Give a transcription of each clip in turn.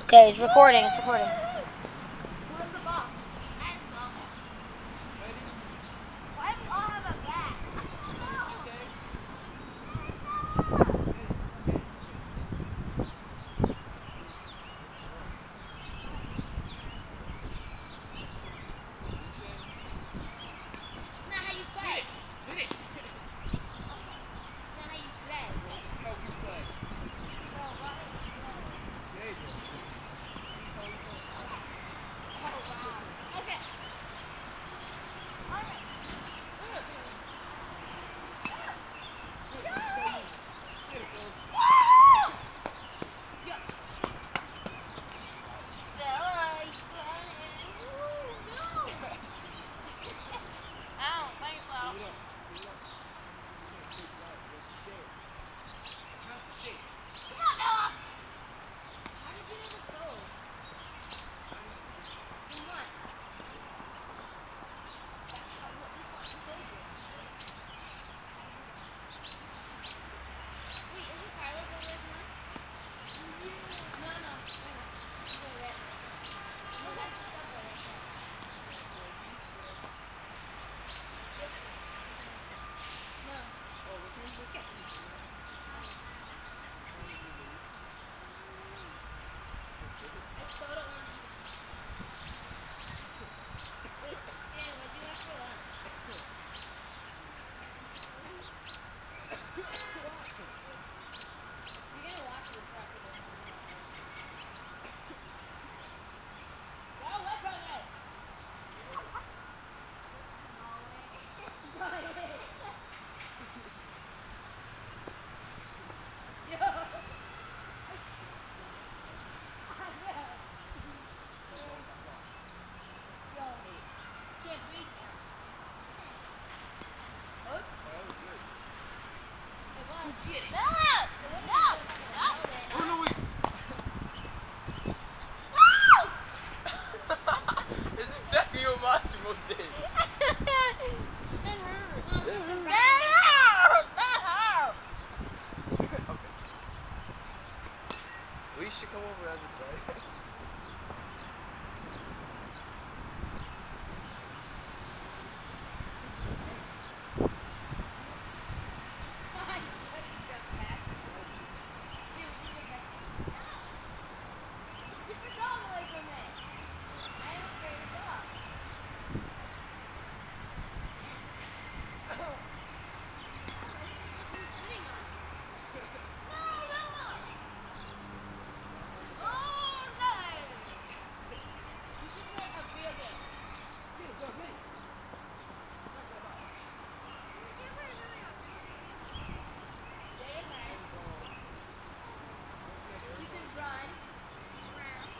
Okay, it's recording. It's recording. Where's the box? I have a small box. Ready? Why do we all have a bag? I don't know. Okay. It's not how you play. Hit it. It's not how you play. No, this is how we play. No, why don't you play? There you go. This is how we play. Oh, wow. Okay. Alright. There you go. Yeah. Ow, my fault. Pull it up. Pull it up. You can't take it out. You have to share it. It's not the shape. Come on, Ella! How did you know the code? How do you do it? In what? Who told you? Wait, isn't Carlos over there tomorrow? Yeah. No, no. Wait, no. He's over there. No, that's the subway right there. Subway East-West. Yep. No. Oh, what time is this? Okay. 2:30. Time to do leave. I still don't want to eat it. Wait, Shan, what do you have for lunch? You're gonna wash it before I put it in the mouth, right? Go, what's on it? Yo! Yo, can't breathe now. Oops. Oh, that was good. It was. Get it. No! It wouldn't have been good if I would have held it. Oh, no, wait. It's exactly what Massimo did. It hurt. Okay. We should come over as a fight. Dude, she just got back. No! Get the dog away from me! I am afraid of dogs. We should play a real game. Get it, go, get it. Day and night. You can run around.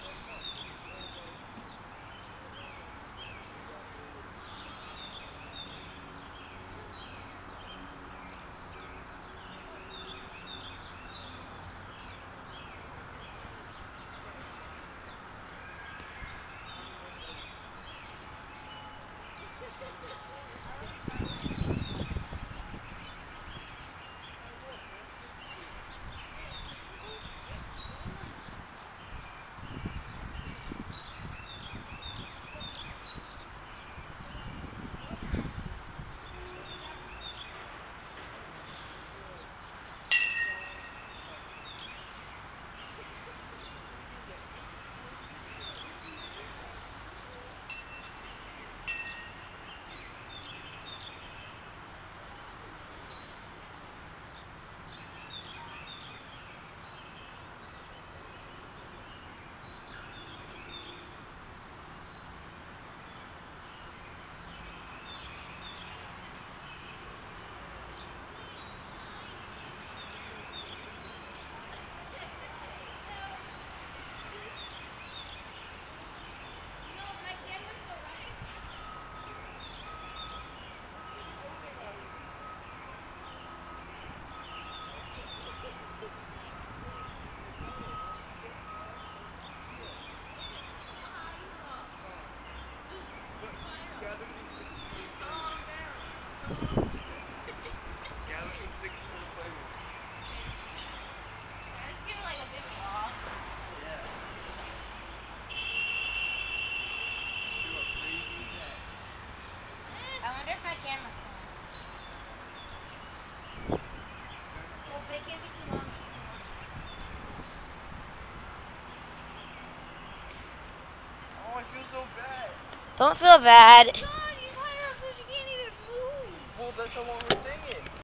You know, my camera's still running. Over there. Gather some sticks and come play with Calm me. down. Calm down. Gather some sticks and come play with me. Yeah, let's give it like a big wall. Yeah. my camera stand. Comprei que é 29. Oh, I feel so bad. Don't feel bad.